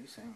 Tuli sing.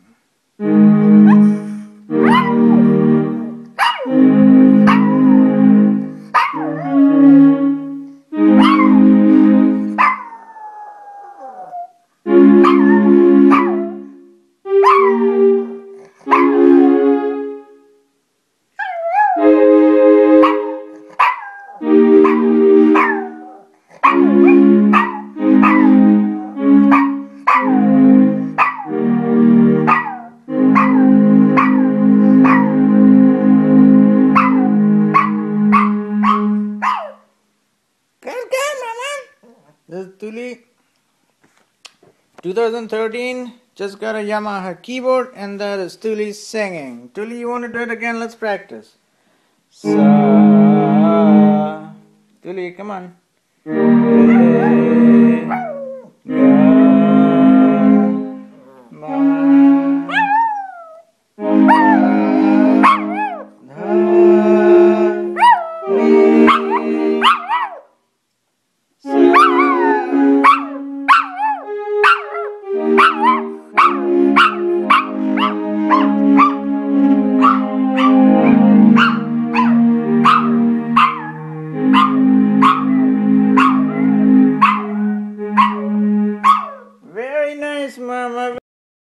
This is Tuli. 2013, just got a Yamaha keyboard, and that is Tuli singing. Tuli, you want to do it again? Let's practice. Sa. Tuli, come on.